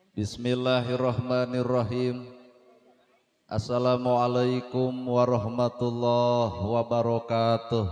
Bismillahirrahmanirrahim. Assalamualaikum warahmatullahi wabarakatuh.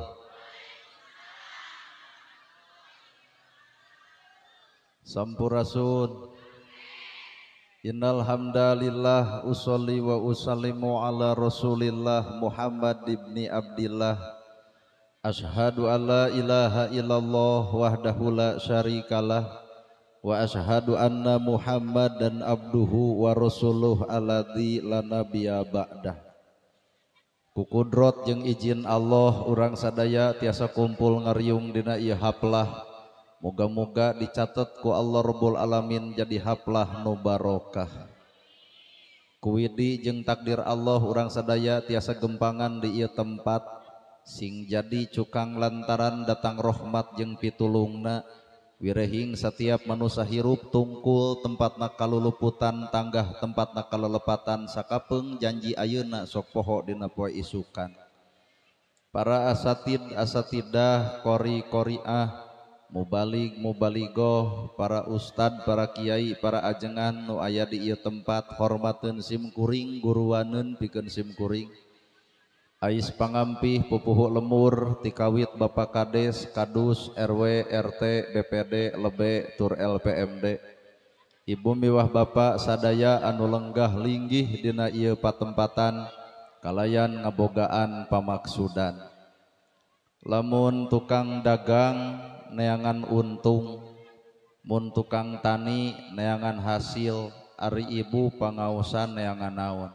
Sampurasun. Innal hamdalillah usolli wa usallimu ala Rasulillah Muhammad ibni Abdillah. Ashhadu an la ilaha illallah wahdahu la syarikalah wa ashhadu anna Muhammadan abduhu wa rasuluh alladzi la nabiyya ba'dah. Ku kudrot jeung izin Allah urang sadaya tiasa kumpul ngariung dina ieu haplah. Moga-moga dicatat ku Allah Rabbul Alamin jadi haplah nu barokah. Kuwidi jeung takdir Allah urang sadaya tiasa gempangan di ieu tempat sing jadi cukang lantaran datang rahmat jeung pitulungna. Wirehing setiap manusia hirup tungkul tempatna kaluluputan tanggah tempatna kalelepatan sakapeung janji ayeuna sok poho dina poe isukan. Para asatidah qori qoriah mubalig mubaligoh para ustad para kiai para ajengan nu aya di ieu tempat hormateun simkuring guruwaneun pikeun simkuring. Ais pangampih pupuhu lemur tikawit Bapak Kades, Kadus, RW, RT, BPD, Lebe, Tur LPMD. Ibu miwah Bapak sadaya anu lenggah linggih dina ieu patempatan kalayan ngabogaan pamaksudan. Lamun tukang dagang neangan untung, mun tukang tani neangan hasil, ari ibu pangaosan neangan naon.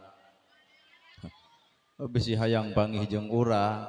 Bisi hayang panggih jeung urang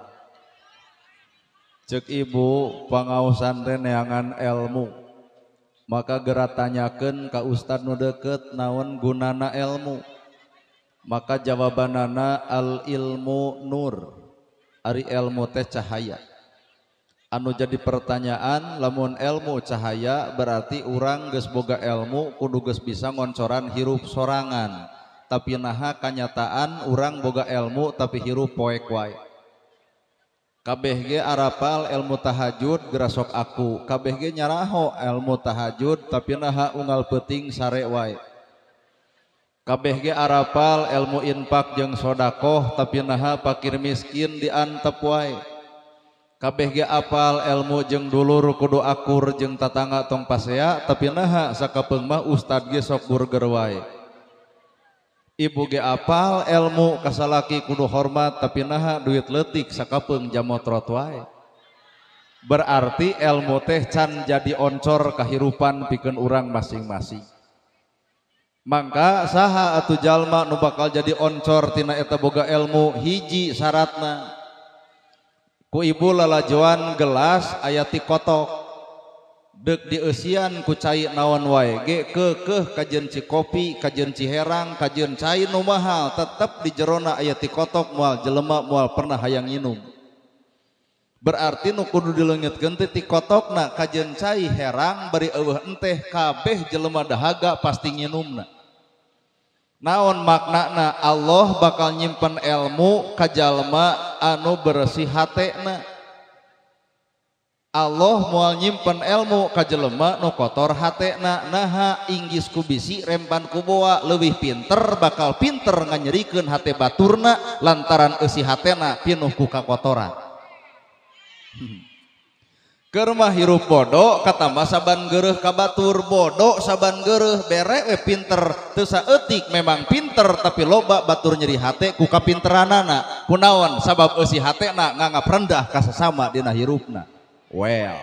ceuk ibu pangaosan teh neangan ilmu maka geura tanyakeun ka ustad nu deukeut naon gunana ilmu maka jawabanana al ilmu nur ari ilmu teh cahaya anu jadi pertanyaan lamun ilmu cahaya berarti urang geus boga ilmu kudu geus bisa ngoncoran hirup sorangan. Tapi naha kanyataan urang boga ilmu tapi hirup poek wae. Kabeh ge arapal ilmu tahajud geura sok aku, kabeh ge nyaraho ilmu tahajud tapi naha unggal peuting sare wae. Kabeh ge arapal ilmu infak jeung sedekah tapi naha fakir miskin diantep wae. Kabeh ge apal ilmu jeung dulur kudu akur jeung tatangga tong pasea tapi naha sakapeung mah ustad ge sok burger wae. Ibu ge apal ilmu kasalaki kudu hormat tapi naha duit leutik sakapeung jamotrot wae. Berarti ilmu teh can jadi oncor kahirupan pikeun urang masing-masing. Mangka saha atuh jalma nu bakal jadi oncor tina eta boga ilmu hiji syaratna. Ku ibu lalajoan gelas aya ti kotok. Dek dieusian ku cai naon wae ge keukeuh kajeun ci kopi kajeun ci herang kajeun cai nu mahal tetep di jerona aya ti kotok moal jelema moal pernah hayang nginum. Berarti nu kudu dileungitkeun teh ti kotokna kajeun cai herang bari eueuh enteh kabeh jelema dahaga pasti nginumna. Naon maknana Allah bakal nyimpen ilmu ka jalma anu bersih hatena. Allah moal nyimpen ilmu ka jelema nu kotor hatena naha inggis ku bisi rempan ku boa leuwih pinter bakal pinter nganyerikeun hate baturna lantaran eusi hatena pinuh ku kakotoran. Keur mah hirup bodo katambah saban geureuh ka batur bodo saban geureuh bere we pinter teu saeutik memang pinter tapi loba batur nyeri hate ku kapinteranana kunaon sabab eusi hatena nganggap rendah ka sasama dina hirupna. Well,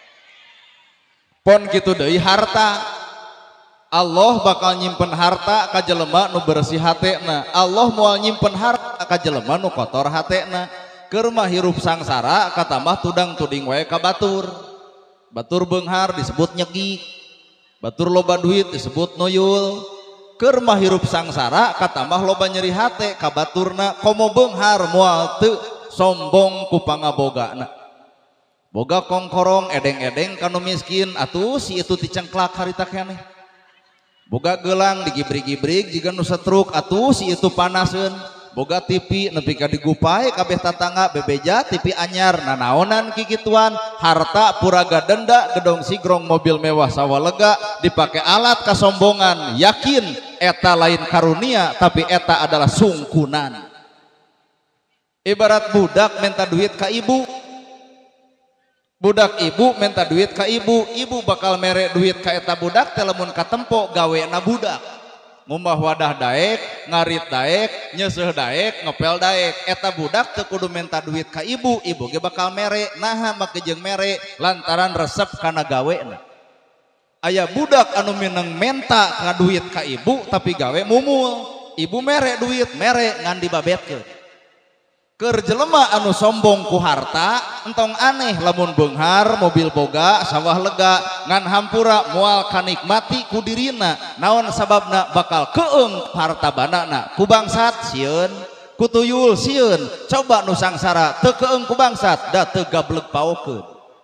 pon kitu deui harta Allah bakal nyimpen harta ka jelema nu bersih hatena. Allah moal nyimpen harta ka jelema nu kotor hatena. Keur mah hirup sangsara katambah tudang tuding wae ka batur. Batur beunghar disebut nyegik. Batur loba duit disebut noyul. Keur mah hirup sangsara katambah loba nyeri hate ka baturna komo beunghar moal teu sombong ku pangabogana. Boga kongkorong edeng-edeng kanu miskin atuh si itu dicengklak harita keneh. Boga gelang digibrig-gibrig jiga nu setruk atuh si itu panaseun. boga TV nepi ka digupai kabeh tatangga bebeja TV anyar nanaonan kikituan harta puraga denda gedong sigrong mobil mewah sawalega dipake alat kasombongan yakin eta lain karunia tapi eta adalah sungkunan. Ibarat budak minta duit ka ibu, budak ibu minta duit ka ibu, ibu bakal mere duit ka eta budak teh lamun katempo gawena budak. Ngumbah wadah daek, ngarit daek, nyeseuh daek, ngepel daek. Eta budak teu kudu minta duit ka ibu, ibu ge bakal mere. Naha make jeung mere lantaran resep kana gawena. Aya budak anu mineng menta ka duit ka ibu tapi gawe mumul. Ibu mere duit, mere ngan dibabetkeun. Keur jelema anu sombong ku harta entong aneh lamun beunghar mobil boga sawah lega ngan hampura moal kanikmati ku dirina naon sababna bakal keung harta banana ku bangsat sieun ku tuyul sieun coba nu sangsara teu keung ku bangsat da teu gableg paokeun.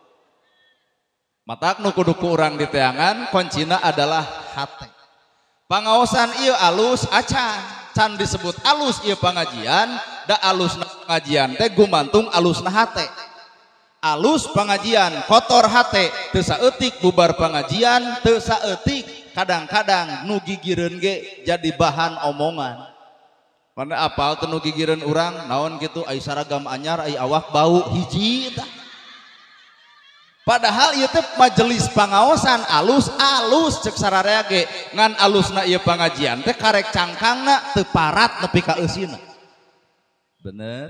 Matak nu kudu ku urang diteangan kuncina adalah hate. Pangaosan ieu alus acan can disebut alus ieu pangajian da alus pengajian teh gumantung alusna hate. Alus pengajian kotor hate teu saeutik bubar pengajian teu saeutik kadang-kadang nu gigireun ge jadi bahan omongan. Mana apal teu nu gigireun urang naon kitu ai saragam anyar ai awak bau hiji tah. Padahal ieu teh majelis pangaosan alus cek sararea ge ngan alusna ieu pengajian teh karek cangkangna teu parat nepi ka eusina. Bener.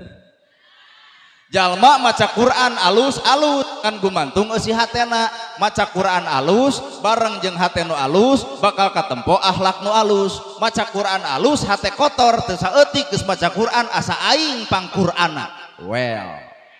Jalma maca Quran alus kan gumantung eusi hatena. Maca Quran alus bareng jeung hate nu alus bakal katempo akhlak nu alus. Maca Quran alus hate kotor teu saeutik geus maca Quran asa aing pangqur'ana. Well.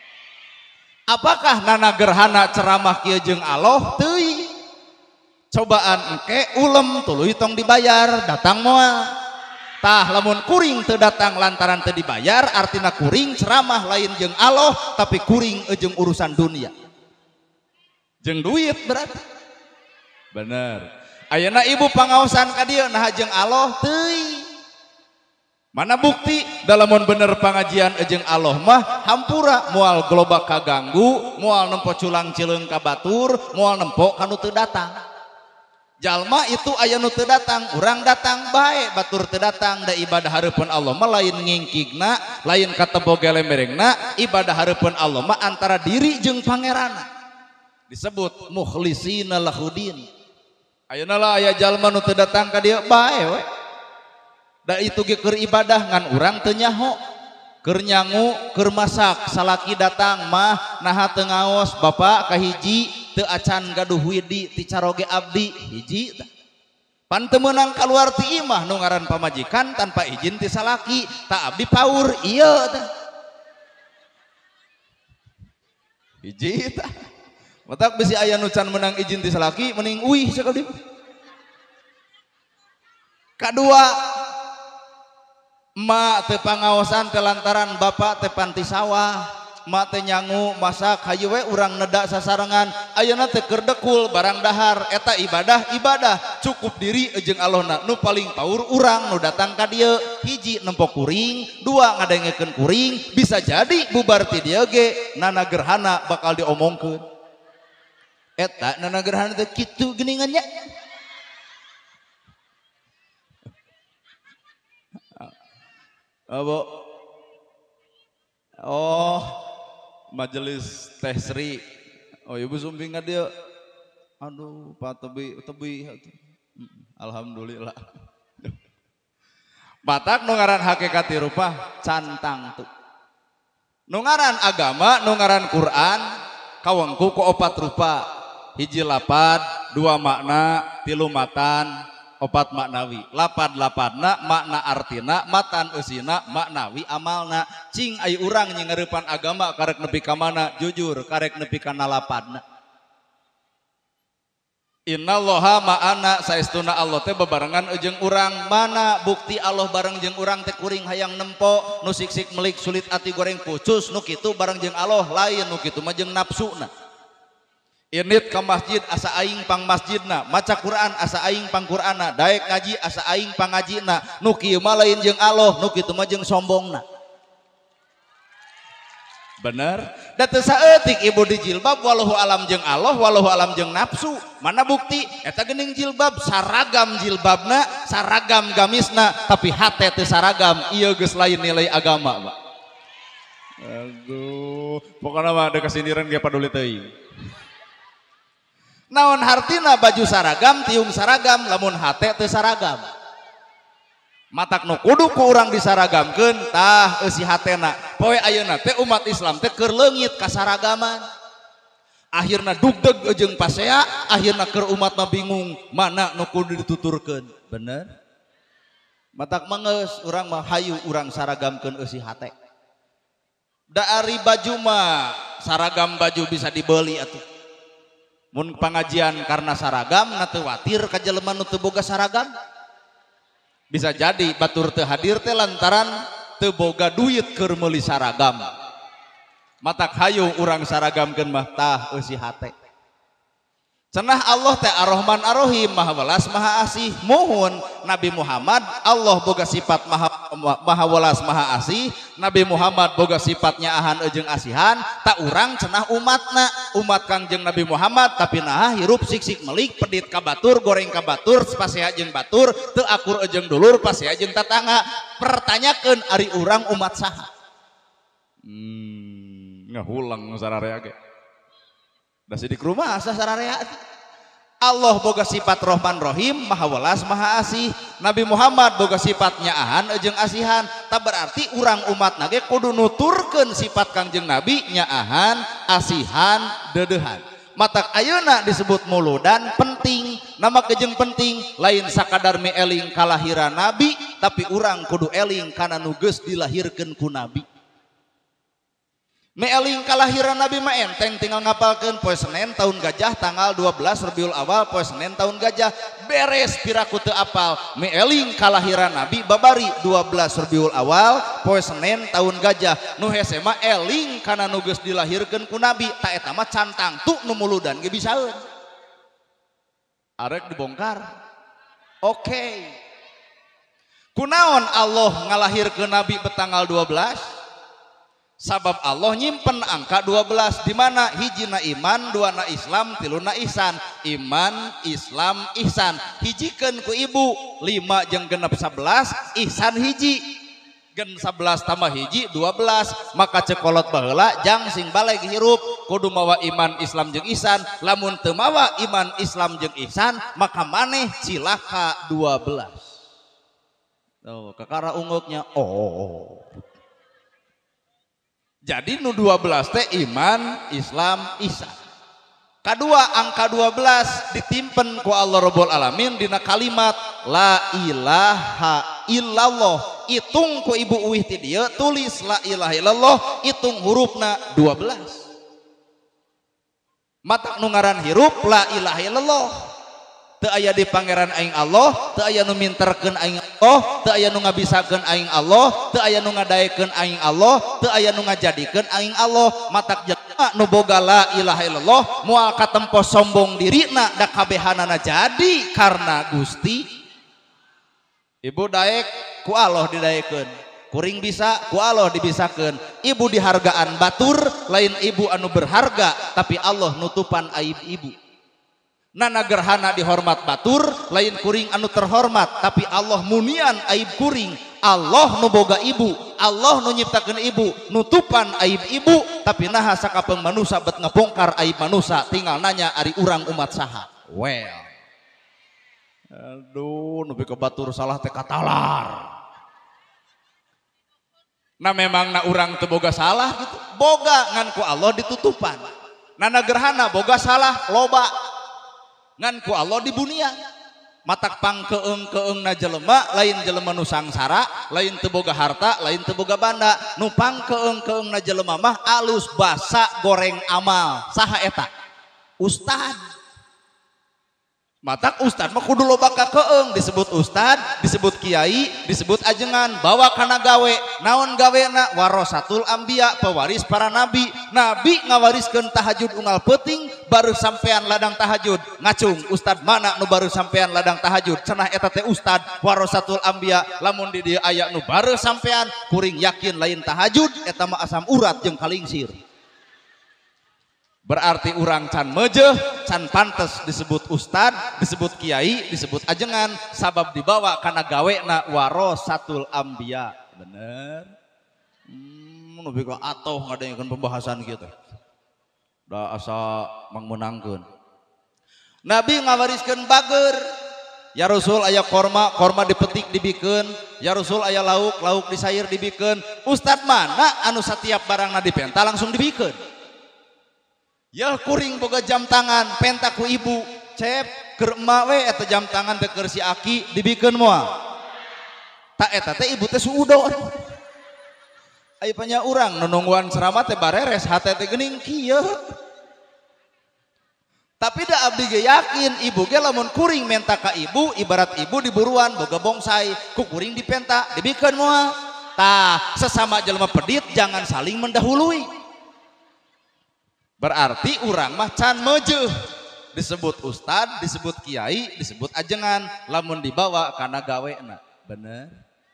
Apakah nana gerhana ceramah kieu jeung Allah teuing? Cobaan engke ulem tuluy tong dibayar datang moal. Tah lamun kuring teu datang lantaran teu dibayar artina kuring ceramah lain jeung Allah tapi kuring jeung urusan dunia jeung duit berarti. Bener. Ayeuna ibu pangaosan ka dieu nah jeung Allah teuing. Mana bukti dalamun bener pangajian jeung Allah mah hampura moal globak kaganggu, moal nempo culang cileung ka batur, moal nempo kanu teu datang. Jalma itu aya nu teu datang, urang datang bae, batur teu datang da ibadah hareupeun Allah mah lain ngingkigna, lain katempo gelemberengna, ibadah hareupeun Allah mah antara diri jeung pangeranna. Disebut mukhlisina lahudin. Ayeuna lah aya jalma nu teu datang ka dieu bae we. Da itu ge keur ibadah ngan urang teu nyaho. Keur nyangu, keur masak, salaki datang mah naha teu ngaos, bapak kahiji teu acan gaduh widi ti caroge abdi hiji pan teu meunang kaluar ti imah nu ngaran pamajikan tanpa izin ti salaki tak abdi paur ieu tah hiji tah matak bisi aya nu can meunang izin ti salaki mending uih sakali. Kadua emak teu pangaosan teh lantaran bapak teh panti sawah, emak teh nyangu masak hayu we urang neda sasarengan ayeuna teh keur dekul barang dahar eta ibadah cukup diri jeung Allahna nu paling paur urang nu datang ka dieu hiji nempo kuring, dua ngadengekeun kuring, bisa jadi bubar ti dieu ge nana gerhana bakal diomongkeun. Eta nana gerhana teh kitu geuningannya. Abo, oh majelis teh Sri, oh ibu sumping dia, aduh pak tebi, alhamdulillah. Batak nungaran hakikati rupa cantang tuh, nungaran agama, nungaran Quran, kawengku ku opat rupa, hiji lapad, dua makna, tilu matan. Opat maknawi lapad-lapadna makna artina matan eusina maknawi amalna cing ai urang nyingeurepan agama karek nepi ka mana jujur karek nepi kana lapadna. Innallaha ma'ana saestuna Allah teh bebarengan jeung urang. Mana bukti Allah bareng jeung urang teh kuring hayang nempo nu siksik melik sulit ati goreng pucus nu kitu bareng jeung Allah lain nu kitu mah jeung nafsuna. Init ke masjid asa aing pang masjidna, maca Quran asa aing pang Qur'anna, daek ngaji asa aing pang ngajina. Nu kieu mah lain jeung Allah, nu kitu mah jeung sombongna. Bener? Da teu saeutik ibu di jilbab wallahu alam jeung Allah, wallahu alam jeung nafsu. Mana bukti? Eta geuning jilbab saragam jilbabna, saragam gamisna, tapi hate teu saragam. Ieu geus lain nilai agama, Pak. Aduh, pokokna mah da kasindiran ge paduli teuing. Naon hartina baju saragam tiung saragam lamun hate teu saragam. Matak nu kudu ku urang disaragamkeun tah eusi hatena. Poe ayeuna teh umat Islam teh keur leungit kasaragaman. Akhirna dugdeg jeung pasea, akhirna keur umat mah bingung mana nu kudu dituturkeun. Bener? Matak mangeus urang mah hayu urang saragamkeun eusi hate. Da ari baju mah saragam baju bisa dibeli atuh. Mun pengajian karena saragam na teu watir ka jelema nu teu boga saragam. Bisa jadi batur teu hadir teh lantaran teu boga duit keur meuli saragam. Matak hayu urang saragamkeun mah tah eusi hate. Cenah Allah teh Ar-Rahman Ar-Rahim, Maha Welas Maha Asih. Muhun Nabi Muhammad Allah boga sifat Maha Welas Maha Asih. Nabi Muhammad boga sifatnya ahan jeung asihan. Tak urang cenah umatna, umat Kangjeng Nabi Muhammad tapi nah hirup sik-sik melik, pedit ka batur, goreng ka batur, pasea jeung batur, teu akur jeung dulur, pasea jeung tatangga. Pertanyakeun ari urang umat saha? Ngahulang sararea ge. Da sidik rumah asa sararea. Allah boga sifat Rahman Rahim, Maha Welas Maha Asih. Nabi Muhammad boga sifatnya ahan jeung asihan. Tak berarti urang umat nage kudu nuturkeun sifat Kangjeng Nabi nya ahan, asihan, deudeuhan. Matak ayeuna disebut muludan penting. Nama kejeng penting lain sakadar meeling kalahiran Nabi, tapi urang kudu eling kana nu geus dilahirkeun ku Nabi. Meeling kalahiran Nabi mah enteng tinggal ngapalkeun poe Senen tahun Gajah tanggal 12 Rabiul Awal poe Senen tahun Gajah beres piraku teu apal. Meeling kalahiran Nabi babari 12 Rabiul Awal poe Senen tahun Gajah. Nu hese mah eling kana nu geus dilahirkeun ku Nabi, ta eta mah cantang tu nu muludan ge bisaeun. Arek dibongkar. Oke. Kunaon Allah ngalahirkeun Nabi betanggal 12? Sabab Allah nyimpen angka 12 di mana hijina iman, duana Islam, tiluna ihsan. Iman, Islam, ihsan. Hijikeun ku ibu 5 jeung genep 11, ihsan hiji. Gen 11 tambah hiji 12, maka cekolot baheula jang sing baleg hirup kudu mawa iman, Islam jeung ihsan. Lamun teu mawa iman, Islam jeung ihsan, maka maneh cilaka 12. Tuh, kakara unguknya Jadi nu 12 teh iman, Islam, ihsan. Kadua angka 12 ditimpen ku Allah Rabbul Alamin dina kalimat la ilaha illallah. Itung ku ibu uwih ti dieu tulis la ilaha illallah, itung hurufna 12. Matak nu ngaran hirup la ilaha illallah. Teu aya di pangeran aing Allah, teu aya nu minterkeun aing Allah, teu aya nu ngabisakeun aing Allah, teu aya nu ngadaekeun aing Allah, teu aya nu ngajadikeun aing Allah. Matak jelema nu boga la ilaha illallah moal katempo sombong dirina da kabehanana jadi karena Gusti. Ibu daek ku Allah didaekeun, kuring bisa ku Allah dibisakeun. Ibu dihargaan batur lain ibu anu berharga, tapi Allah nutupan aib ibu. Nana gerhana dihormat batur lain kuring anu terhormat, tapi Allah munian aib kuring. Allah nu boga ibu, Allah nu nyiptakeun ibu, nutupan aib ibu, tapi naha sakapeung manusia bet ngabongkar aib manusia, tinggal nanya ari urang umat saha. Well, aduh nepi ke batur salah teh katalar. Nah memang na urang teu boga salah gitu, boga ngan ku Allah ditutupan. Nana gerhana boga salah loba ngan ku Allah di bunia. Matak pangkeung-keung na jelema lain jelema nu sangsara, lain teu boga harta, lain teu boga banda. Nu pangkeung-keung na jelema mah alus basa goreng amal. Saha eta? Ustad. Matak ustad mah kudu loba kakeung, disebut ustad, disebut kiai, disebut ajengan, bawa kana gawe. Naon gawena? Warasatul anbiya, pewaris para nabi. Nabi ngawariskeun tahajud unggal peuting, baru sampean ladang tahajud. Ngacung ustad mana nu baru sampean ladang tahajud? Cenah eta teh ustad warasatul anbiya. Lamun di dieu aya nu baru sampean, kuring yakin lain tahajud, eta mah asam urat jeung kalingsir. Berarti urang can mejeh, can pantes disebut ustad, disebut kiai, disebut ajengan, sabab dibawa karena gawena warasatul anbiya. Bener? Lebih ke atoh ngadayakeun pembahasan gitu. Da asa mangmenangkeun. Nabi ngawariskeun bager. Ya Rasul aya korma, korma dipetik dibikeun. Ya Rasul aya lauk, lauk disair dibikeun. Ustad mana anu satiap barangna dipenta langsung dibikeun? Ya kuring boga jam tangan penta ku ibu cep keur emak we eta jam tangan teh keur si aki dibikeun moal tak eta teh ibu teh suudon aya panya urang nunungguan ceramah teh bareres hate teh geuning kieu tapi da abdi ge yakin ibu ge lamun kuring menta ka ibu ibarat ibu diburuan boga bongsai ku kuring dipenta dibikeun moal tah sesama jelema pedit jangan saling mendahului. Berarti urang mah can mejeh disebut ustad, disebut kiai, disebut ajengan lamun dibawa kana gawena. Bener?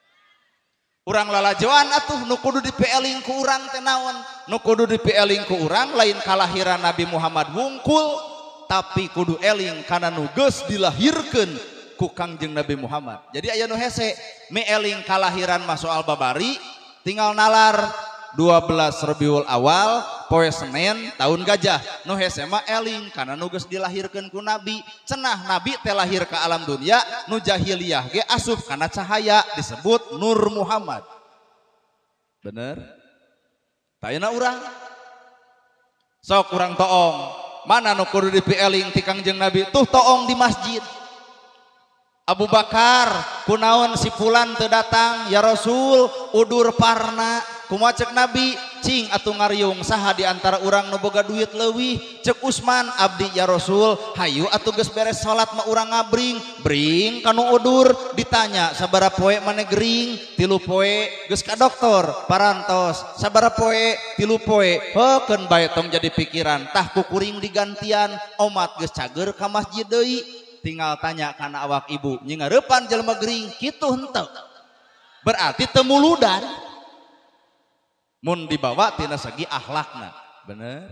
Urang lalajoan atuh nu kudu dipieling ku urang teh naon? Nu kudu dipieling ku urang lain kalahiran Nabi Muhammad wungkul, tapi kudu eling kana nu geus dilahirkeun ku Kangjeng Nabi Muhammad. Jadi aya nu hese meeling kalahiran mah soal babari tinggal nalar 12 Rabiul Awal poe Senin tahun gajah nu hese mah eling kana nu geus dilahirkeun ku Nabi cenah Nabi teh lahir ka alam dunia nu jahiliyah ge asup kana cahaya disebut Nur Muhammad. Bener? Tayana urang sok urang toong mana nu kudu dipieling ti Kangjeng Nabi tuh toong di masjid. Abu Bakar kunaon si fulan teu datang ya Rasul udur parna kumaha cek Nabi cing atuh ngariung saha di antara urang nu boga duit leuwih cek Usman abdi ya Rasul hayu atuh geus beres salat mah urang ngabring bring kanu udur ditanya sabaraha poe maneh gering 3 poe geus ka dokter parantos sabaraha poe 3 poe heukeun bae tong jadi pikiran tah ku kuring digantian omat geus cager ka masjid deui tinggal tanya kana awak ibu nyingareupan jelema gering kitu henteu berarti teu muludan mun dibawa tina segi akhlakna. Bener?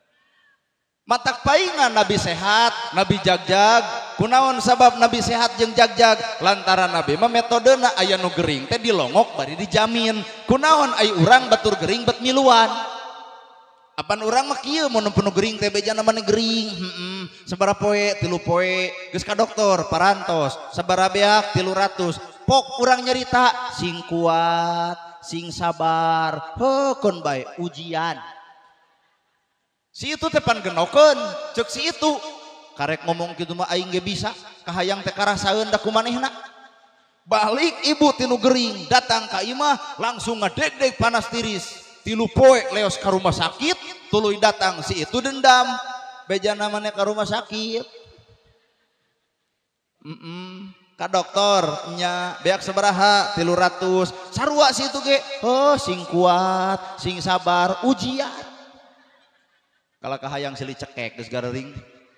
Matak paingan Nabi sehat, Nabi jagjag. Kunaon sabab Nabi sehat jeung jagjag? Lantaran Nabi mah metodena aya nu gering teh dilongok bari dijamin. Kunaon ai urang batur gering bet miluan. Apan urang mah kieu mun nu gering teh bejana maneh gering. Sabaraha poe 3 poe geus ka dokter parantos. Sabaraha beak 300. Pok urang nyarita sing kuat sing sabar heukeun bae ujian si itu teh pan genokeun ceuk si itu karek ngomong kitu mah aing ge bisa kahayang teh karasaeun da kumanehna balik ibu tinu gering datang ka imah langsung ngadegdeg panas tiris 3 poe leos ka rumah sakit tuluy datang si itu dendam bejana maneh ka rumah sakit ka dokter nya beak sabaraha 300 sarua si itu ge oh sing kuat sing sabar ujian kala kahayang silih cekek geus gareuring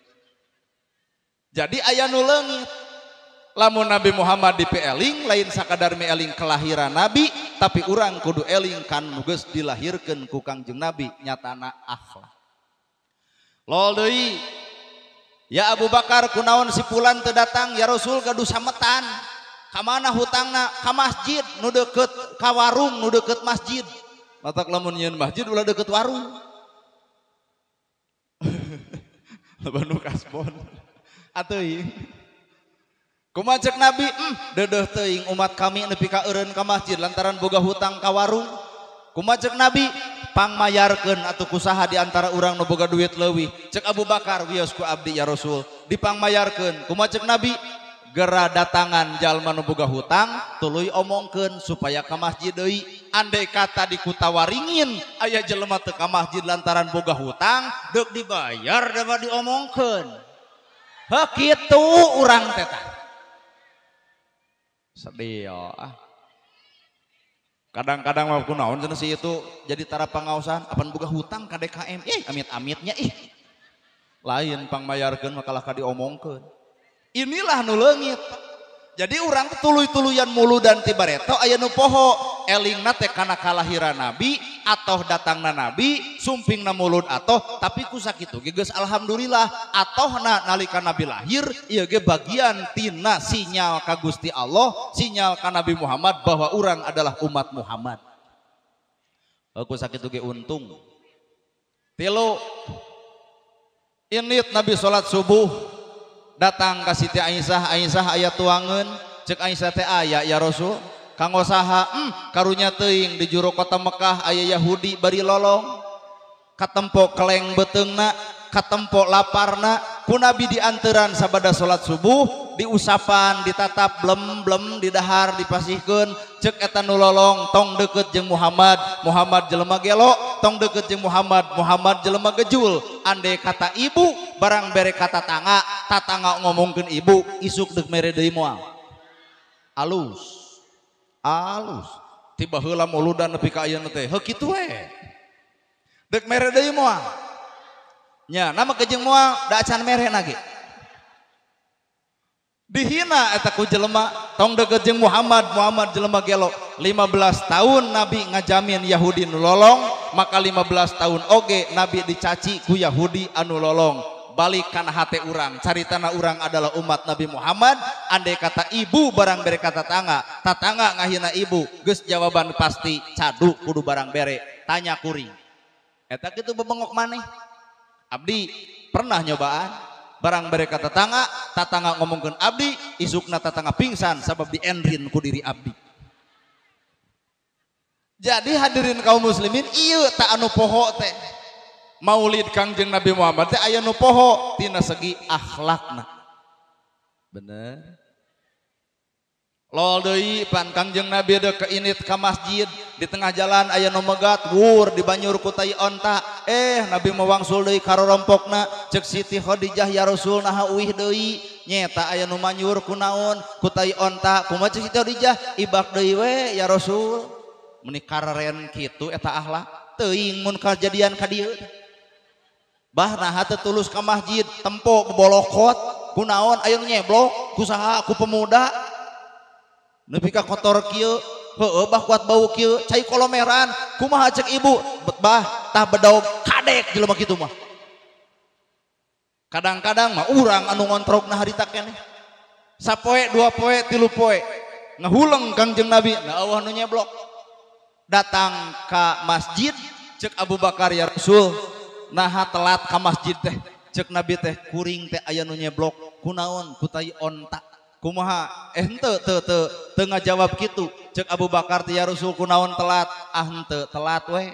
jadi aya nu leungit lamun Nabi Muhammad dipieling lain sakadar meeling kelahiran Nabi tapi urang kudu eling kan nu geus dilahirkeun ku Kangjeng Nabi nyatana akhlak lol deui. Ya Abu Bakar kunaon si fulan teu datang ya Rasul gaduh sametan ka mana hutangna ka masjid nu deukeut ka warung nu deukeut masjid matak lamun nyieun masjid ulah deukeut warung loba nu kasbon atuh kumaha cek Nabi deudeuh teuing umat kami nepi ka eureun ka masjid lantaran boga hutang ka warung kumaha cek Nabi pangmayarkeun atuh kusaha di antara urang nu boga duit leuwih cek Abu Bakar wios ku abdi ya Rasul dipangmayarkeun kumaha cek Nabi gera datangan jalma nu boga hutang tuluy omongkeun supaya ka masjid deui andai kata di kutawaringin aya jelema teu ka masjid lantaran boga hutang deuk dibayar da diomongkeun Heh kitu urang teh tah. Sedih ah. Kadang-kadang mah kunaon cenah si itu jadi tara pangaosan apan boga hutang ka DKM. Amit-amitnya lain pangmayarkeun makalah ka diomongkeun. Inilah nu leungit. Jadi orang tuluy-tuluyan mulu dan tibareto aya nu poho elingna teh kana kalahiran nabi atau datangna nabi sumpingna mulud atoh tapi ku sakitu ge geus alhamdulillah atohna nalika nabi lahir ieu ge bagian tina sinyal ka Gusti Allah sinyal ka Nabi Muhammad bahwa urang adalah umat Muhammad. Ku sakitu ge untung. Tilu init nabi salat subuh datang ka Siti Aisyah, Aisyah aya tuangeun ceuk Aisyah teh aya ya Rasul kanggo saha karunya teuing di juru kota Mekah aya Yahudi bari lolong katempo keleng beteungna katempo laparna ku Nabi dianteran sabada salat subuh diusapan ditatap blem di dahar dipasihkeun ceuk eta nu lolong tong deukeut jeung Muhammad Muhammad jelema gelo tong deukeut jeung Muhammad Muhammad jelema gejul ande kata ibu barang bere kata tatangga ngomongkeun ibu isuk deuk mere deui moal alus tiba heula muludan nepi ka ayeuna teh heuh kitu we deuk mere deui moal nya nama ke jeung moal da acan merena ge dihina eta ku jelema tong deukeut jeung Muhammad Muhammad jelema gelo 15 tahun Nabi ngajamin Yahudi nu lolong maka 15 tahun oge Nabi dicaci ku Yahudi anu lolong balik kana hate urang caritana urang adalah umat Nabi Muhammad andai kata ibu barang bere kata tatangga ngahina ibu geus jawaban pasti cadu kudu barang bere tanya kuring eta kitu bebengok maneh abdi pernah nyobaan barang bere kata tatangga ngomongkeun abdi isukna tatangga pingsan sabab dienrin ku diri abdi. Jadi hadirin kaum muslimin ieu tak anu poho teh maulid Kangjeng Nabi Muhammad teh aya nu poho tina segi akhlakna bener lol deui pan Kangjeng Nabi deuk ke init ka masjid di tengah jalan aya nu megat wur di banyur ku tai onta Nabi mawangsul deui ka rorompokna ceuk Siti Khadijah ya Rasul naha uih deui nyeta aya nu manyur ku naon ku tai onta kumaha ceuk Siti Khadijah ibak deui we ya Rasul meni kareren kitu eta akhlak teuing mun kajadian ka dieu bahna hate tulus ka masjid tempo bolokot ku naon aya nu nyeblok ku saha ku pemuda nepi ka kotor kieu heueuh bah kuat bau kieu cai kolomeran kumaha ceuk ibu bah tah bedaog kadek jelema kitu mah kadang-kadang mah urang anu ngontrogna harita keneh sapoe dua poe tilu poe ngahuleng Kangjeng Nabi na Allah nu nyeblok datang ka masjid cek Abu Bakar ya Rasul naha telat ka masjid teh cek Nabi teh kuring teh aya nu nyeblok kunaon ku tai onta kumaha henteu teu ngajawab kitu cek Abu Bakar teh ya Rasul kunaon telat henteu telat we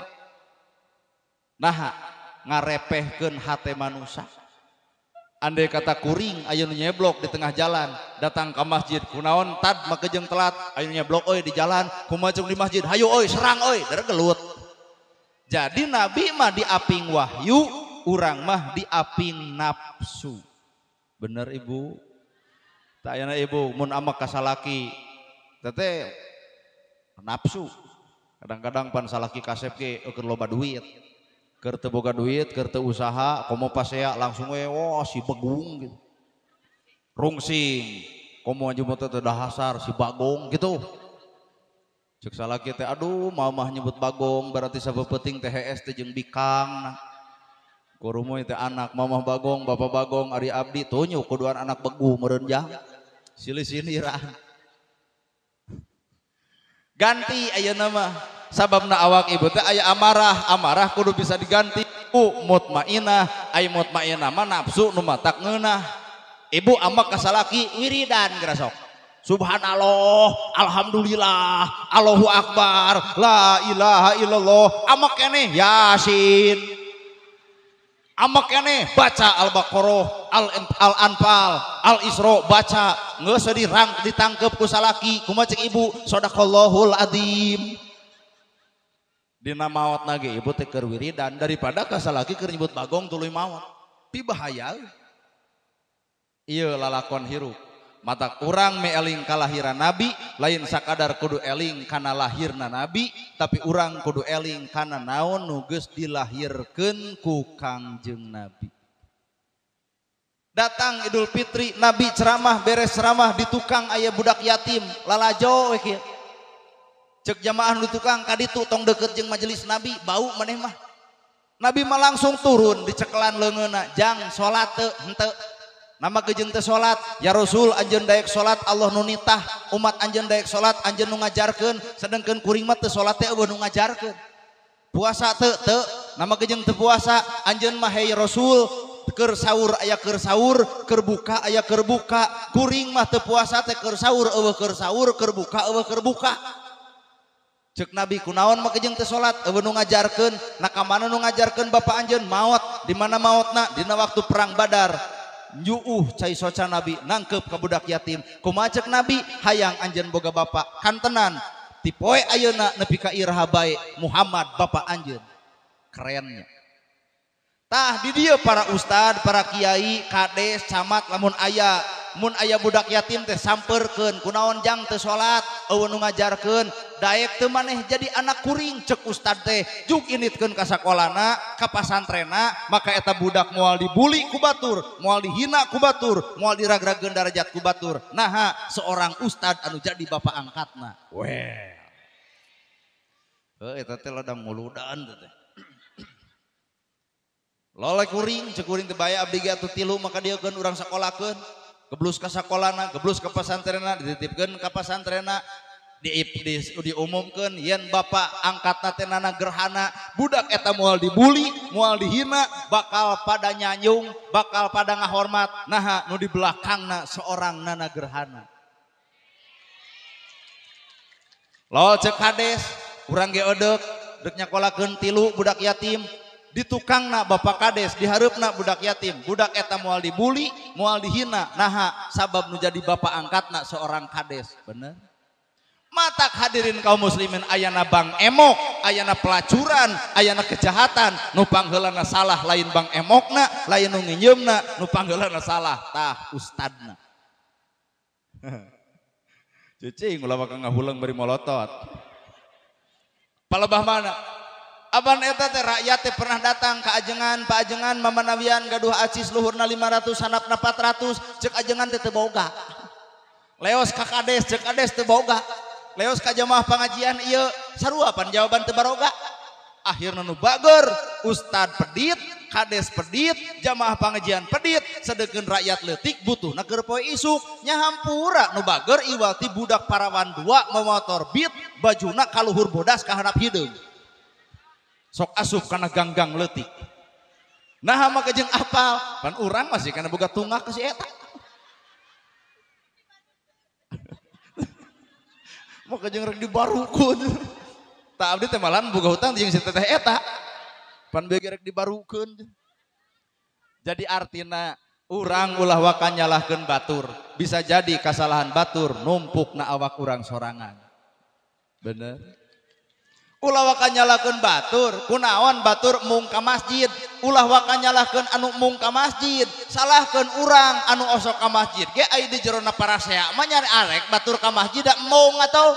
naha ngarepehkeun hate manusia andai kata kuring aya nu nyeblok di tengah jalan datang ke masjid kunaon tad make jeung telat aya nu nyeblok euy di jalan kumaha di masjid hayu euy serang euy dere gelut jadi Nabi mah diaping wahyu urang mah diaping nafsu bener ibu tak ayana ibu mun amak ka salaki teh nafsu kadang-kadang pan salaki kasep ge keur loba duit keur teu boga duit keur teu usaha komo pasea langsung we si begung gitu rungsing komo aja motor teh dahasar si bagong gitu ceuk salaki teh aduh mamah nyebut bagong berarti sabeupeting teh HS teh jeung bikang kurumoy teh anak mamah bagong bapak bagong ari abdi tunjuk kuduan anak begu mereunjang silih-silirah ganti ayeuna mah sababna awak ibu teh aya amarah kudu bisa diganti ku mutmainah ay mutmainah mah nafsu nu matak ngeunah ibu amak kasalaki wiridan geura sok subhanallah alhamdulillah Allahu akbar la ilaha illallah amak keneh yasin amak keneh baca al-baqarah al-anfal al-isra baca geus ditangkep ku salaki kumaha ceuk ibu sadaqallahul adzim dina maot nage ibu teh keur wiridan daripada kasalaki keur nyebut bagong tuluy maot pi bahaya Ieu lalakon hirup mata urang me eling kalahiran nabi lain sakadar kudu eling kana lahirna nabi tapi urang kudu eling kana naon nu geus dilahirkeun ku Kangjeng Nabi. Datang Idul Fitri nabi ceramah beres ceramah di tukang aya budak yatim lalajo we kieu cek jamaah nu tukang kaditu tong deukeut jeung majelis nabi bau maneh mah nabi mah langsung turun di cekelan leungeunna jang salat teu henteu nama kejeun teu salat ya Rasul anjeun daek salat Allah nu nitah umat anjeun daek salat anjeun nu ngajarkeun sedengkeun kuring mah teu salat teh eueuh nu ngajarkeun puasa teu nama kejeun teu puasa anjeun mah hey Rasul keur sahur aya keur sahur keur buka aya keur buka kuring mah teu puasa teh keur sahur eueuh keur sahur keur buka eueuh keur buka cek nabi kunaon mah kejeung teu salat eueuh nu ngajarkeun nakamana nu ngajarkeun bapa anjeun maot di mana maotna dina waktu perang Badar nyuuh cai soca nabi nangkep ka budak yatim kumaha cek nabi hayang anjeun boga bapa kantenan ti poe ayeuna nepi ka iraha bae Muhammad bapa anjeun kerennya tah di dieu para ustad para kiai kades camat lamun aya budak yatim teh sampeurkeun kunaon jang teu salat eueuh nu ngajarkeun daek teu maneh jadi anak kuring cek ustad teh juk initkeun ka sakolana ka pasantrenna maka eta budak moal dibuli ku batur moal dihina ku batur moal diragrageun darajat ku batur naha seorang ustad anu jadi bapa angkatna weh eta teh ladang muludan teh loleh kuring cek kuring teh baya abdi ge atuh 3 maka diekeun urang sakolahkeun geblus ka sakolana geblus ka pasantrenna dititipkeun ka pasantrenna diumumkeun yen bapa angkatna teh nana gerhana budak eta moal dibuli moal dihina bakal pada nyanyung bakal pada ngahormat naha nu di belakangna seorang nana gerhana lol cek hades urang ge eudek deuk nyakolakeun 3 budak yatim di tukangna bapak kades di hareupna budak yatim budak eta moal dibuli moal dihina naha sabab nu jadi bapak angkatna seorang kades bener matak hadirin kaum muslimin ayana bang emok ayana pelacuran ayana kejahatan nu pangheulana salah lain bang emokna lain nu nginjeumna nu pangheulana salah tah ustadna cicing ulah bakal ngahuleung bari molotot palebah mana aban eta teh rakyat teh pernah datang ke ajengan pa ajengan mamanawian gaduh acis luhurna 500 hanapna 400 cek ajengan teh teu boga leos ka kades cek kades teu boga leos ka jamaah pengajian ieu sarua pan jawaban teu baroga akhirna nu bager ustad pedit kades pedit jamaah pengajian pedit sedeukeun rakyat leutik butuhna keur poe isuk nya hampura nu bager iwal ti budak parawan 2 motor beat bajuna kaluhur bodas ka handap hideung sok asup karena ganggang leutik nah mah kejeng apal pan urang masih karena boga tungak ke si eta mau kejeng rek dibarukeun tak abdi teh malahan boga hutang jeung si teteh eta pan bege rek dibarukeun jadi artina urang ulah wakan nyalahkeun batur bisa jadi kasalahan batur numpukna awak urang sorangan bener ulah wakan nyalahkeun batur kunaon batur mung ka masjid ulah wakan nyalahkeun anu mung ka masjid salahkeun urang anu osok ka masjid ge aya di jerona parasea mah nyari arek batur ka masjid da mung atau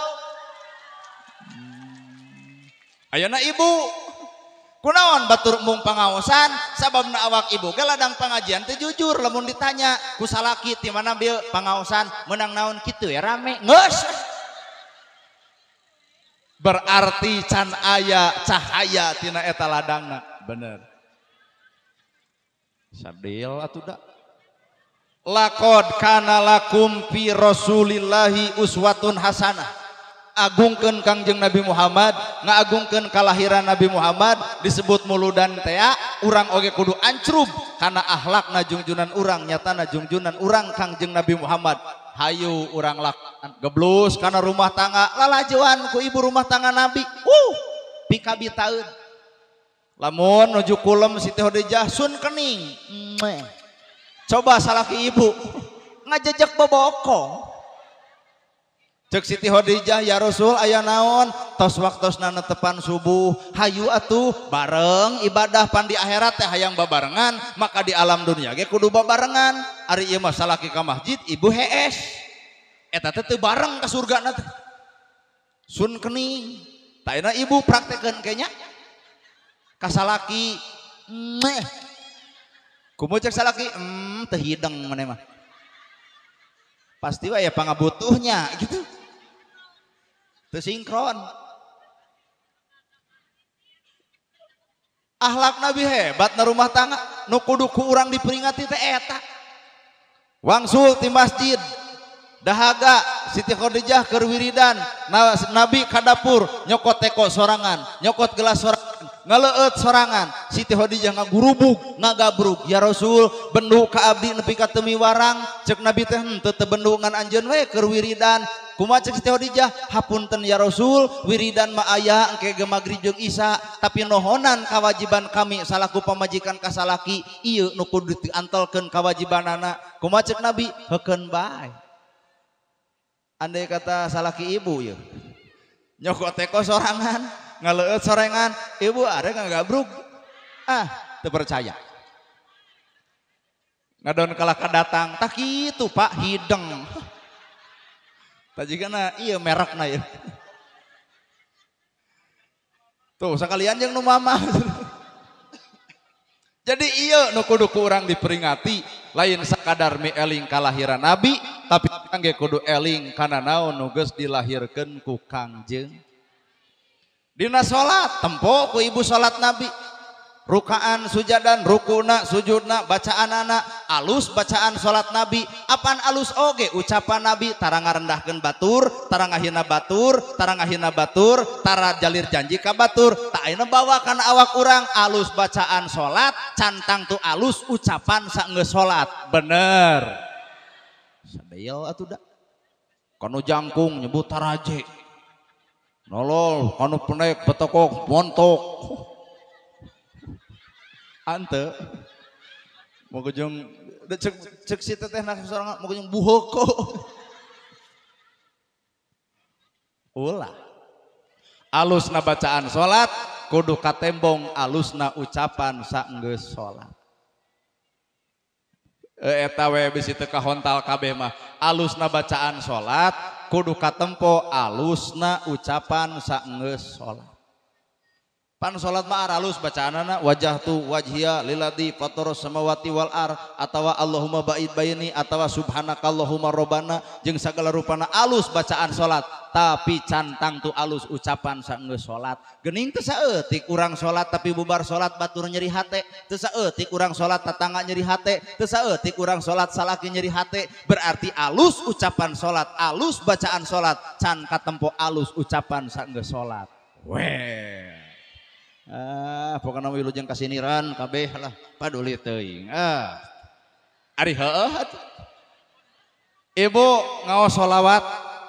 ayeuna ibu kunaon batur mung pangaosan sababna awak ibu ge ladang pengajian teh jujur lamun ditanya ku salaki ti mana bieu pangaosan meunang naon kitu ya rame geus berarti can aya cahaya tina eta ladangna bener sadil atuh da laqad kana lakum fi rasulillahi uswatun hasanah agungkeun Kangjeng Nabi Muhammad ngagungkeun kalahiran Nabi Muhammad disebut muludan teh urang oge kudu ancrub kana akhlakna jungjunan urang nyatana jungjunan urang Kangjeng Nabi Muhammad hayu urang lak geblus karena rumah tangga lalajuan ku ibu rumah tangga Nabi pikabitaeun lamun nuju kulem Siti Khadijah sun kening coba salaki ibu ngajejek bobokong Cek Siti Khadijah, ya Rasul aya naon? Tos waktosna netepan subuh, hayu atuh bareng ibadah pan di akhirat teh hayang babarengan, maka di alam dunia ge kudu babarengan. Ari ieu mah salaki ka masjid, ibu hees. Eta teh teu bareng ka surgana teh. Sun kening. Taina ibu praktekeun kenya. Ka salaki kumaha cek salaki? Teu hideng maneh mah. Pasti wae ya pangabutuhnya gitu. Sinkron. Akhlak Nabi hebat na rumah tangga nu kudu ku urang diperingati teh eta. Wangsul ti masjid dahaga Siti Khadijah keur wiridan, Nabi ka dapur nyokot teko sorangan, nyokot gelas sorangan, ngaleut sorangan. Siti Khadijah ngagurubug ngagabrug, ya Rasul bendu ka abdi nepi ka teu miwarang. Cek Nabi teh henteu teu bendu ngan anjeun we keur wiridan. Kumaha cek Siti Khadijah, hapunten ya Rasul, wiridan ma aya engke ge magrib jeung isya, tapi nohonan kewajiban kami salaku pamajikan ka salaki ieu nu kudu diantelkeun kewajibanana. Kumaha cek Nabi, heukeun bae. Andai kata salaki ibu ya nyokot teko sorangan ngaleut sorangan, ibu ada ngagabrug teu percaya ngadon kalah kadatang tak kitu Pak hideng tajikana iya merekna ya tuh sakalian jeung nu mama. Jadi iya nu kudu ku urang diperingati lain sakadar mieling kalahiran Nabi, tapi kangge kudu eling kana naon nu geus dilahirkeun ku Kangjeng. Dina salat tempo ku ibu salat Nabi. Rukaan sujadan, rukuna, sujudna, bacaanana alus bacaan salat Nabi. Apaan alus oge ucapan Nabi, tara ngarendahkeun batur, tara ngahina batur, tara ngahina batur, tara jalir janji ka batur. Tak ayeuna bawa kana awak urang alus bacaan salat, cantang tu alus ucapan saenggeus salat. Bener. Sadayel atuh da. Kanu jangkung nyebut taraje. Nolol kanu penek betokok montok. Ante mau kujung cek si teteh nak seorang mau kujung buhoko ulah alusna bacaan salat kudu katembong alusna ucapan saenggeus salat eta we bisi teu kahontal kabeh mah alusna bacaan salat kudu katempo alusna ucapan saenggeus salat. Pan salat mah aralus bacaanana wajahtu wajhiya lilladzi fataras samawati wal ar atawa Allahumma ba'id baini atawa subhanakallahumma robbana jeung sagala rupana alus bacaan salat tapi cantang tu alus ucapan saenggeus salat. Geuning teu saeutik urang salat tapi bubar salat batur nyeri hate, teu saeutik urang salat tatangga nyeri hate, teu saeutik urang salat salaki nyeri hate. Berarti alus ucapan salat, alus bacaan salat, can katempo alus ucapan saenggeus salat. Weh. Pokoknya wilujeng kasiniran kabeh lah paduli teuing. Ari heueuh ibu ngaos sholawat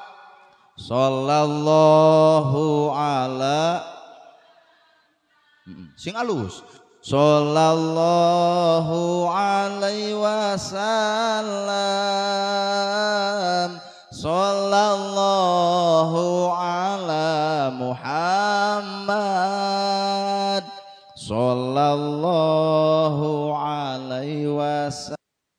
sallallahu ala sing alus sallallahu alaihi wasallam sallallahu ala Muhammad sallallahu alaihi wasallam.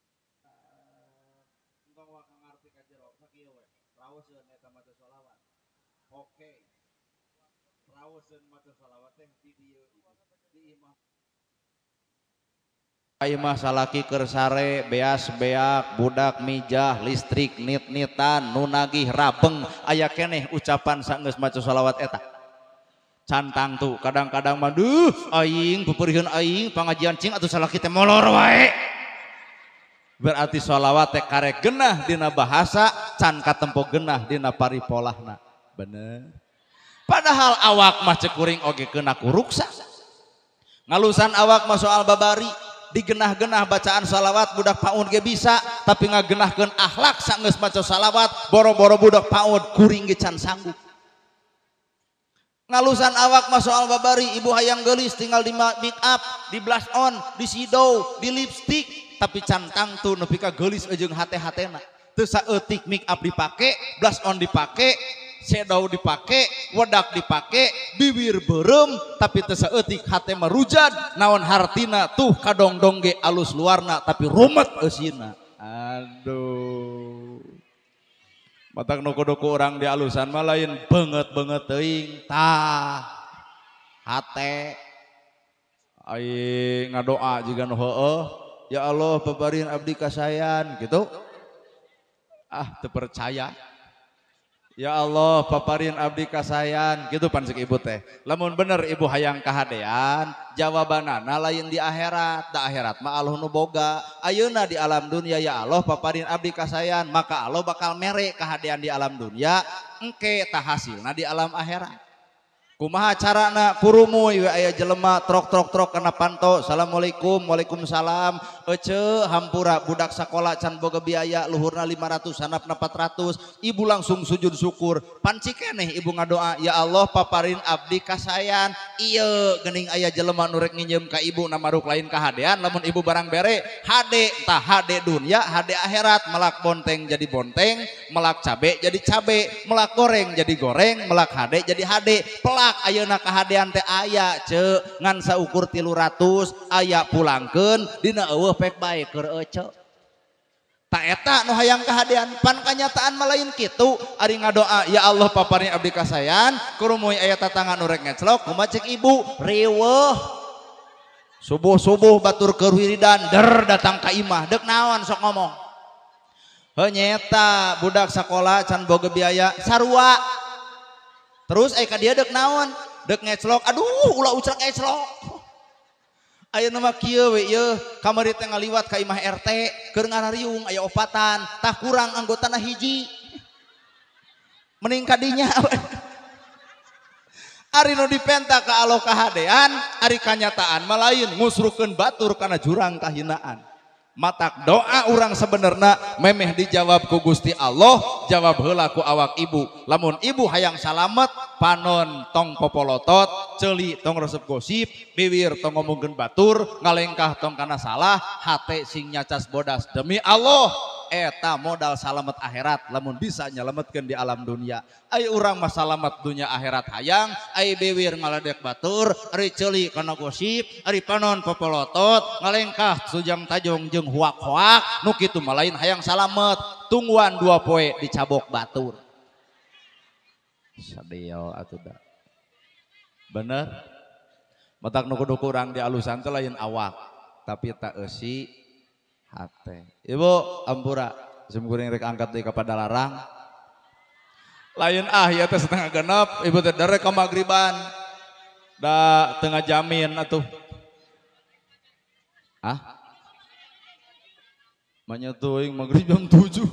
Imah salaki keur sare beas beak budak mijah listrik nit-nitan nu nagih rabeng aya keneh ucapan saenggeus maca shalawat eta. Cantang tuh kadang-kadang mah duh aing peupeurieun aing pangajian cing atuh salaki teh molor wae. Berarti shalawat teh karek genah dina bahasa can katempo genah dina paripolahna. Bener. Padahal awak mah cek kuring oge keuna ku ruksa. Ngalusan awak mah soal babari digenah-genah bacaan salawat budak paud ge bisa tapi ngagenahkeun akhlak saenggeus maca salawat boro-boro budak paud kuring ge can sanggup. Ngalusan awak mah soal babari ibu hayang geulis tinggal di make up, di blush on, di shadow, di lipstick tapi cantang tuh nepi ka geulis jeung hate-hatena. teu saeutik make up dipake, blush on dipake, shadow dipake, wedak dipake, bibir berem, tapi teu saeutik hate merujad, naon hartina tuh kadongdong ge alus luarna tapi rumet eusina. Aduh. Matak nu kudu ku urang di alusan mah lain beungeut-beungeut teuing tah hate ai ngadoa jiga nu heueuh, ya Allah paparin abdi kasayan gitu. Ah teu percaya. Ya Allah paparin abdi kasayan gitu pan cek ibu teh. Lamun bener ibu hayang kahadean, jawabanana lain di akhirat. Da akhirat mah Allah nu boga. Ayeuna di alam dunia ya Allah paparin abdi kasayan, maka Allah bakal mere kahadean di alam dunia, engke tah hasilna di alam akhirat. Kumaha carana kurumuy we aya jelema trok kana panto, assalamualaikum waalaikumsalam, ece hampura budak sakola can boga biaya luhurna 500 hanapna 400, ibu langsung sujud syukur, panci keneh ibu ngadoa, ya Allah paparin abdi kasayan, ieu geuning aya jelema nu rek nginjem ka ibu namaruk lain kahadean, lamun ibu barang bere hade tah hade dunya hade akhirat, melak bonteng jadi bonteng, melak cabe jadi cabe, melak goreng jadi goreng, melak hade jadi hade, ayeuna kahadean teh aya ceuk ngan saukur 300 aya pulangkeun dina eueuh pek bae keur ece. Ta eta nu hayang kahadean, pan kanyataan mah lain kitu. Ari ngadoa ya Allah paparin abdi kasayan, kurumuy aya tatangga nu rek ngeclok, kumaha cek ibu riweuh. Subuh-subuh batur keur wiridan der datang ka imah, deuk naon sok ngomong. Heuh nyeta budak sakola can boga biaya sarua. Terus ka dia dek naon, dek ngeclok, aduh ulah ucrak ngeclok. Ayeuna mah kieu we ieu, kamari teh ngaliwat ka imah RT, keur ngarariung aya opatan, tah kurang anggotana hiji. Mending ka dinya. Ari nu dipenta ka Allah kahadean, ari kanyataan mah lain ngusrukeun batur kana jurang kahinaan. Matak doa orang sebenarnya memeh dijawab ku Gusti Allah, jawab heula ku awak ibu. Lamun ibu hayang salamet, panon tong popolotot, ceuli tong resep gosip, bibir tong ngomongkeun batur, ngalengkah tong kana salah, hate sing nyacas bodas. Demi Allah eta modal salamet akhirat lamun bisa nyalametkeun di alam dunia. Ai urang mah salamet dunia akhirat hayang, ai bibir ngaledek batur, ari ceuli kana gosip, ari panon popolotot, ngalengkah sujang tajong jeung huak-huak, nu kitu mah lain hayang salamet. Tungguan 2 poe dicabok batur. Sadeal atuh da. Bener? Matak nu kudu kurang di alusan teh lain awak, tapi tak eusi hate. Ibu ampura, sumkuring rek angkat deui ka padalarang. Lain ieu teh setengah genep, ibu teh derek ka magriban. Da tengah jamin atuh. Ah? Manyatuing magrib jam 7.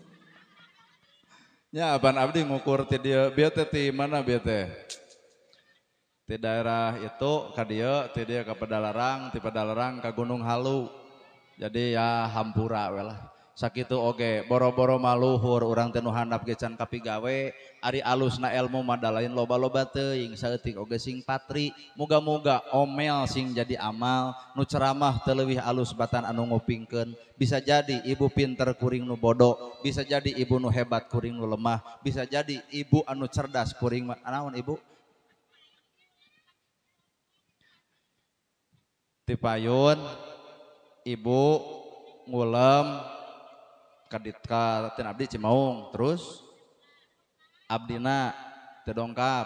Nya ban abdi ngukur ti dieu, bieu teh ti mana bieu teh? Ti daerah itu ka dieu, ti dieu ka Padalarang, ti Padalarang ka Gunung Halu. Jadi ya hampura we lah. Sakitu oge boro-boro maluhur urang teh nu handap ge can kapigawe, ari alusna ilmu mah da lain loba-loba teuing, saeutik oge sing patri. Muga-muga omel sing jadi amal, nu ceramah teu leuwih alus batan anu ngupingkeun. Bisa jadi ibu pinter kuring nu bodoh, bisa jadi ibu nu hebat kuring nu lemah, bisa jadi ibu anu cerdas kuring naon ibu? Tipayun ibu ngulem ka tin abdi Cimaung, terus abdina teu dongkap,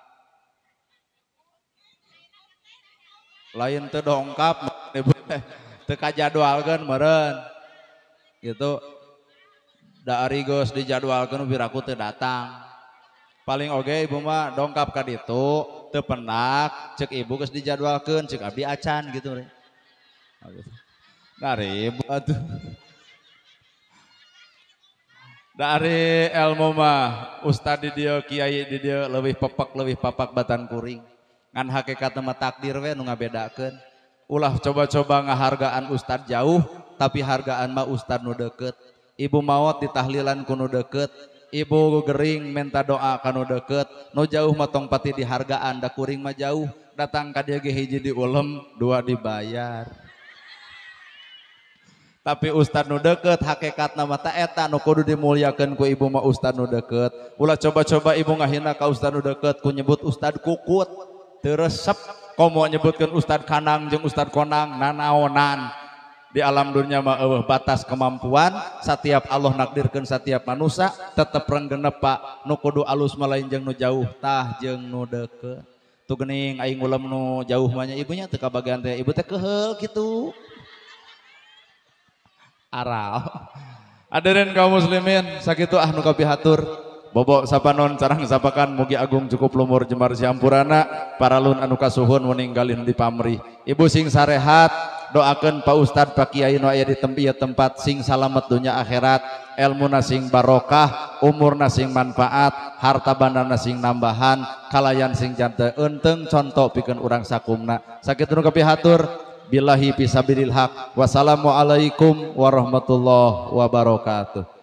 lain teu dongkap ibu teu kajadwalkeun meureun gitu, da ari geus dijadwalkeun biraku teu datang. Paling oge ibu mah dongkap ka ditu teu penak, cek ibu geus dijadwalkeun, cek abdi acan gitu. Nah ribut atuh. Dari ilmu mah ustad di dia, kiai di dia leuwih pepek leuwih papak batan kuring. Ngan hakikat mah takdir we nu ngabedakeun. Ulah coba-coba ngahargaan ustad jauh, tapi hargaan mah ustad nu deukeut. Ibu maot ditahlilan ku nu deukeut, ibu gering minta doa ka nu deukeut, nu jauh mah tong pati dihargaan, da kuring mah jauh, datang ka dieu ge hiji diulem, 2 dibayar. Tapi ustad nu deket hakikat nama ta eta nu kudu dimuliakeun ku ibu mah ustad nu deket. Ulah coba-coba ibu ngahina ka ustad nu deket ku nyebut ustad kukut teu resep komo nyebutkeun ustad kanang jeung ustad konang nanaonan. Di alam dunia mah eueuh batas kemampuan, setiap Allah nakdirkeun setiap manusia tetep renggenep Pak, nu kudu alus mah lain jeung nu jauh tah jeung nu deket. Tu geuning aing ulem nu jauh mah nya ibunya teu kabagian teh ibu teh keheul kitu. Aral. Hadirin kaum muslimin, sakitu nu kapihatur. Bobo sapanon carang sapakan mugi agung cukup lumur jemar siampurana paralun anu kasuhun meninggalin di pamrih. Ibu sing sarehat doakeun Pak Ustad Pak Kiai nu aya di tempat sing salamet dunya akhirat, ilmuna sing barokah, umurna sing manfaat, harta bandana sing nambahan, kalayan sing jante eunteng contoh pikeun urang sakumna. Sakitu nu kapihatur. Billahi fisabilil haq. Wassalamualaikum warahmatullahi wabarakatuh.